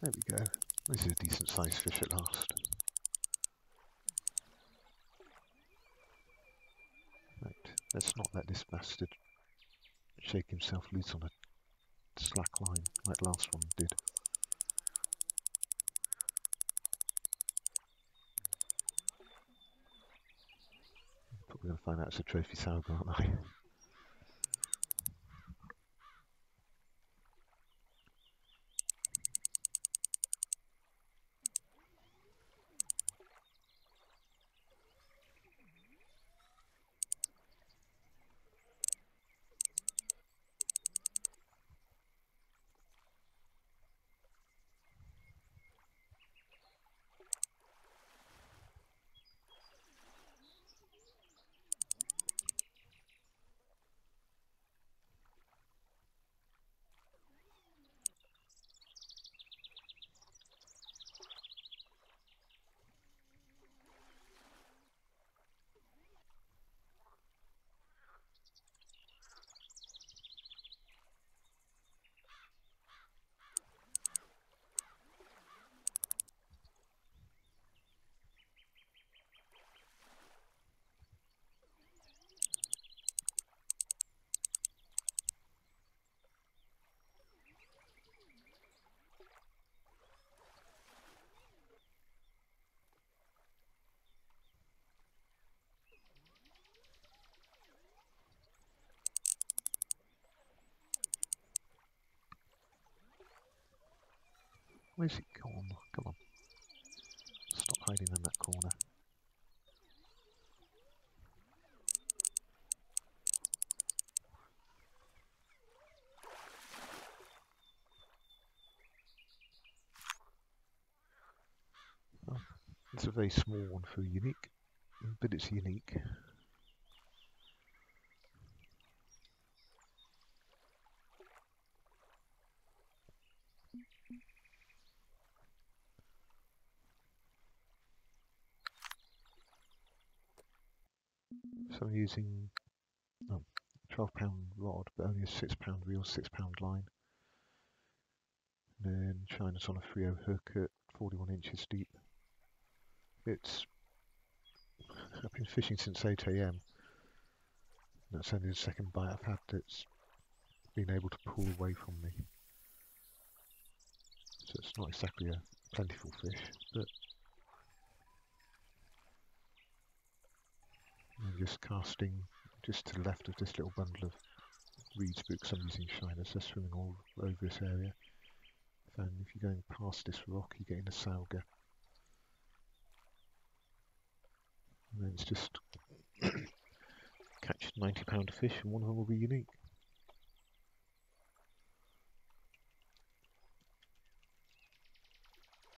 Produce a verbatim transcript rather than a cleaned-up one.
There we go. This is a decent sized fish at last. Right, let's not let this bastard shake himself loose on a slack line like the last one did. Probably going to find out it's a trophy salgo, aren't I? Where's it gone? Come on. Stop hiding in that corner. Oh, it's a very small one for unique, but it's unique. So I'm using oh, twelve pound rod, but only a six pound reel, six pound line. And then trying this on a three oh hook at forty-one inches deep. It's I've been fishing since eight A M That's only the second bite I've had that's been able to pull away from me. So it's not exactly a plentiful fish, but I'm just casting just to the left of this little bundle of reed spooks I'm using shiners. They're swimming all over this area. And if you're going past this rock, you're getting a salga. And then it's just catch ninety pound fish, and one of them will be unique.